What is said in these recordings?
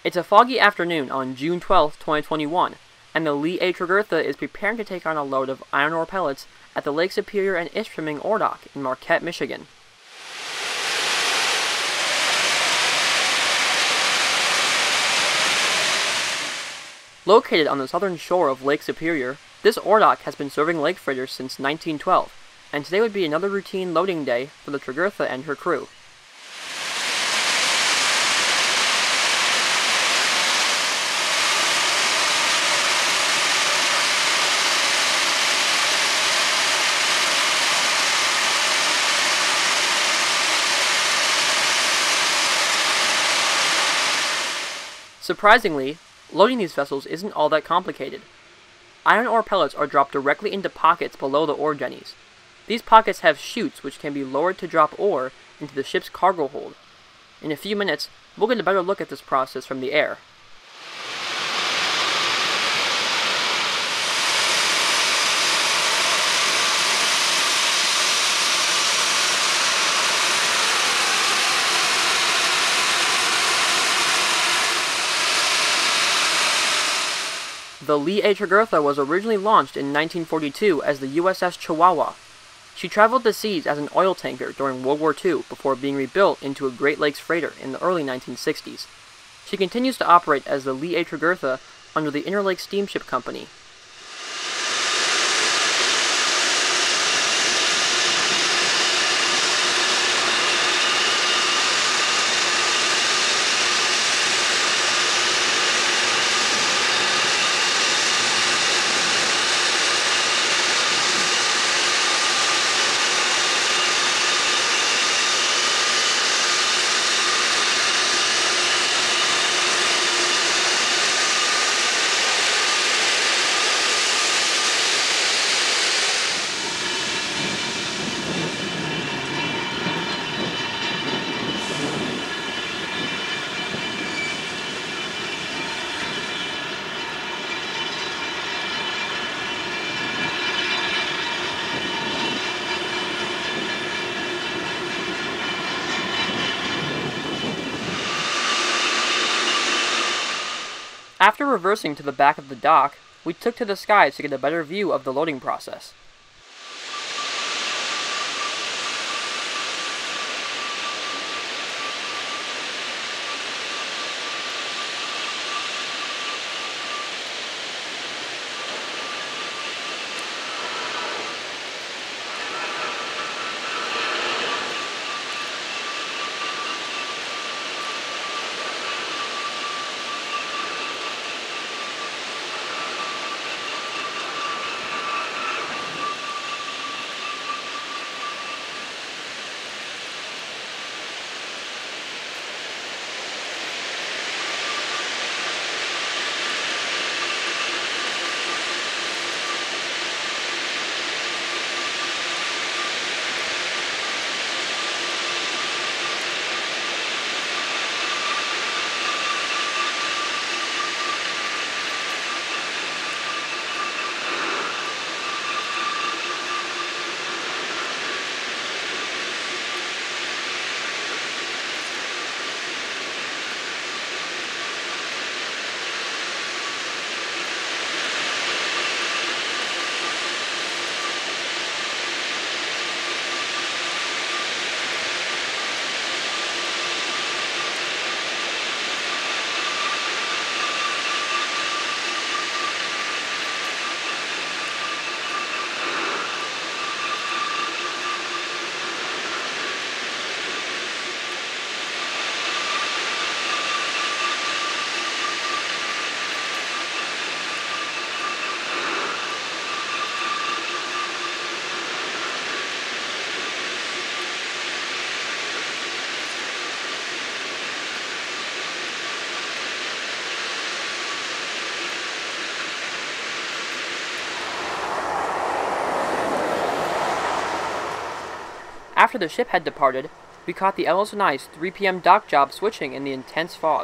It's a foggy afternoon on June 12, 2021, and the Lee Tregurtha is preparing to take on a load of iron ore pellets at the Lake Superior and Ishpeming ore dock in Marquette, Michigan. Located on the southern shore of Lake Superior, this ore dock has been serving lake freighters since 1912, and today would be another routine loading day for the Tregurtha and her crew. Surprisingly, loading these vessels isn't all that complicated. Iron ore pellets are dropped directly into pockets below the ore jennies. These pockets have chutes which can be lowered to drop ore into the ship's cargo hold. In a few minutes, we'll get a better look at this process from the air. The Lee Tregurtha was originally launched in 1942 as the USS Chihuahua. She traveled the seas as an oil tanker during World War II before being rebuilt into a Great Lakes freighter in the early 1960s. She continues to operate as the Lee Tregurtha under the Interlake Steamship Company. After reversing to the back of the dock, we took to the skies to get a better view of the loading process. After the ship had departed, we caught the LS&I's 3 p.m. dock job switching in the intense fog.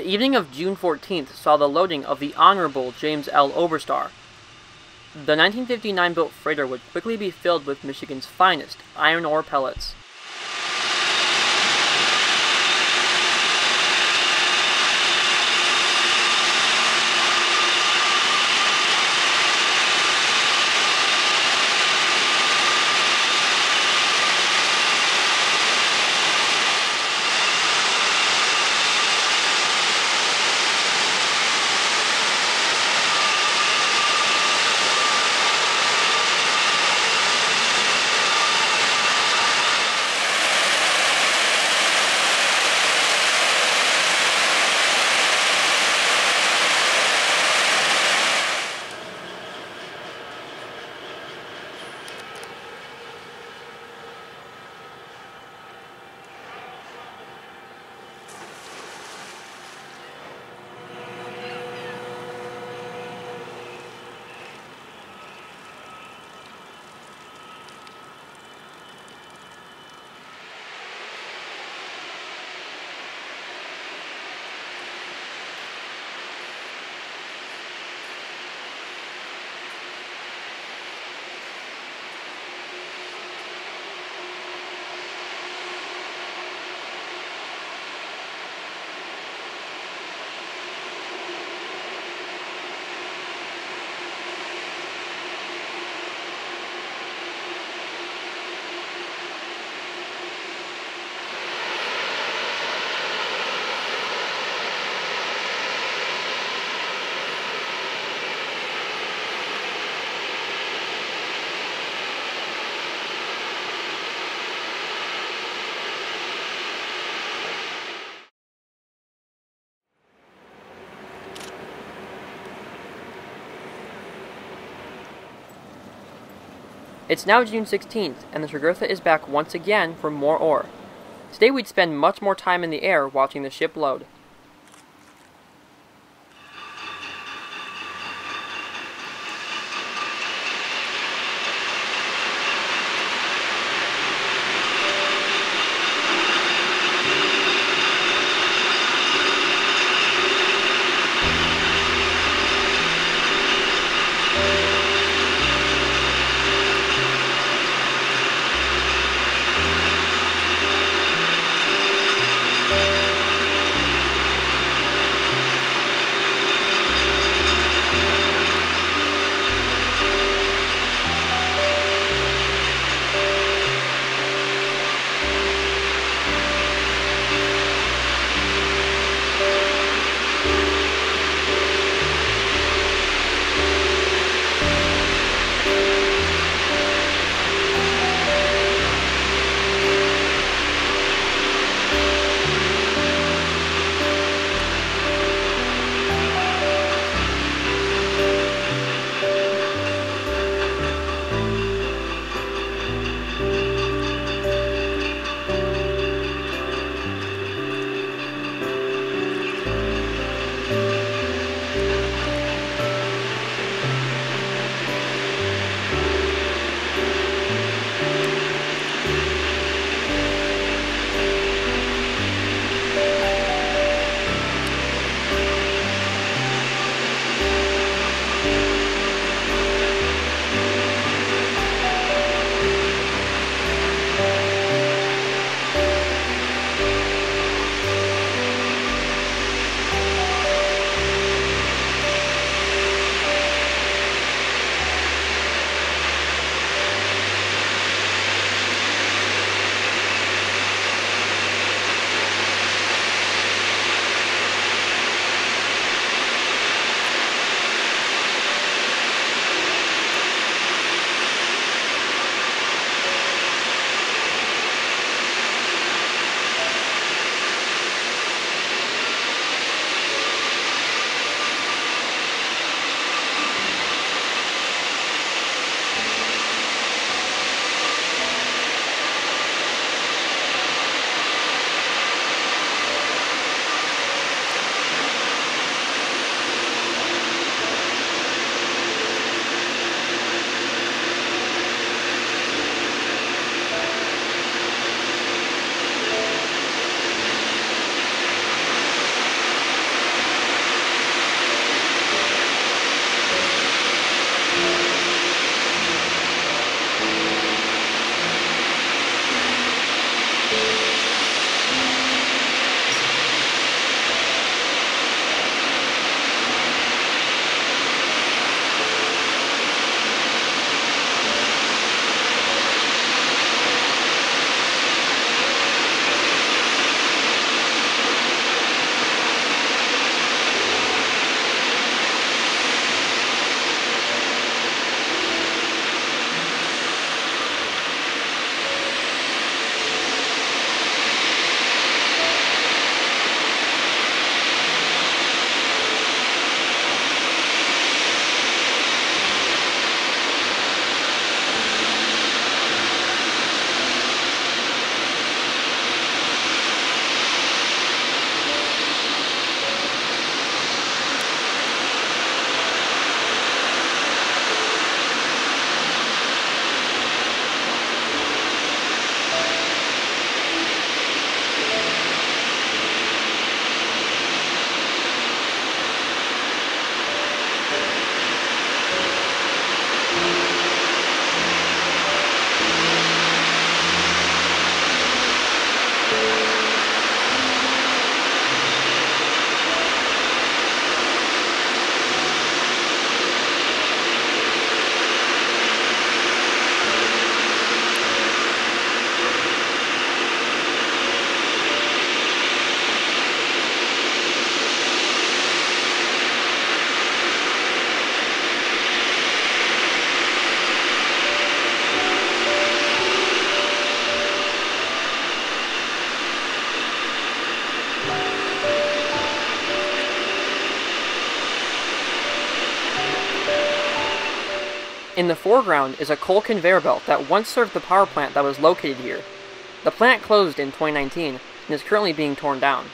The evening of June 14th saw the loading of the Honorable James L. Oberstar. The 1959 built freighter would quickly be filled with Michigan's finest iron ore pellets. It's now June 16th, and the Tregurtha is back once again for more ore. Today we'd spend much more time in the air watching the ship load. In the foreground is a coal conveyor belt that once served the power plant that was located here. The plant closed in 2019 and is currently being torn down.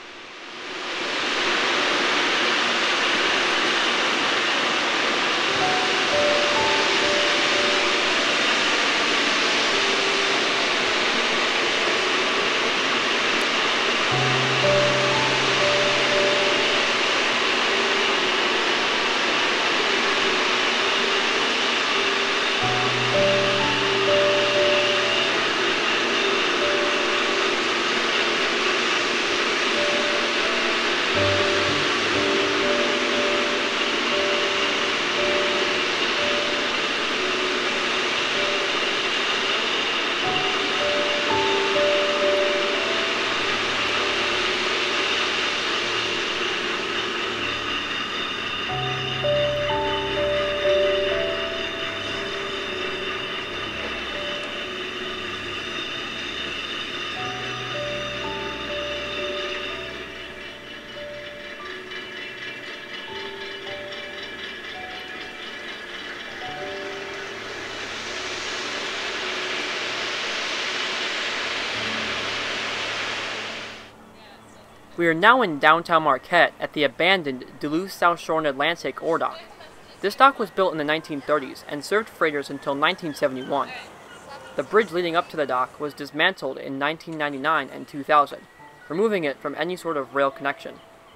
We are now in downtown Marquette at the abandoned Duluth South Shore and Atlantic ore dock. This dock was built in the 1930s and served freighters until 1971. The bridge leading up to the dock was dismantled in 1999 and 2000, removing it from any sort of rail connection.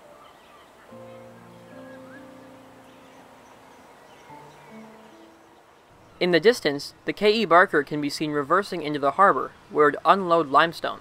In the distance, the Kaye E barker can be seen reversing into the harbor, where it would unload limestone.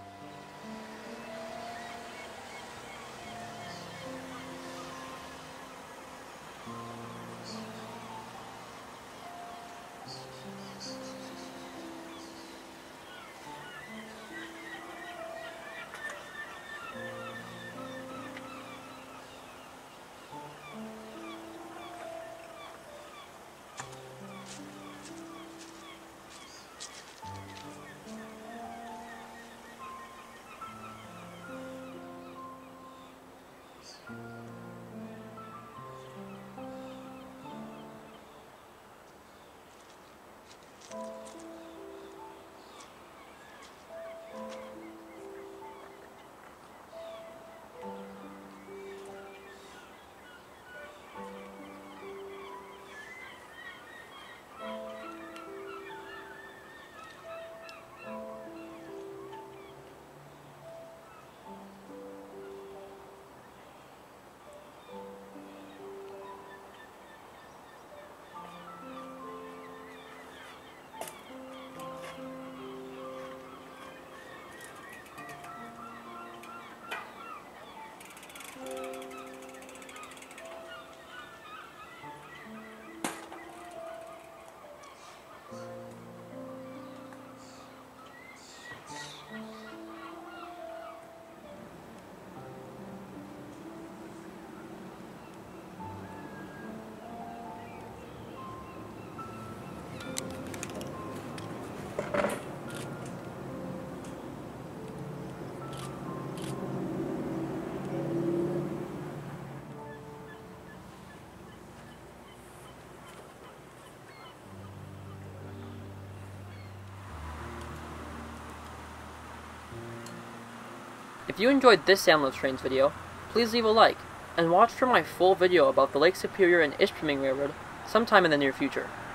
If you enjoyed this SamLovesTrains video, please leave a like, and watch for my full video about the Lake Superior and Ishpeming Railroad sometime in the near future.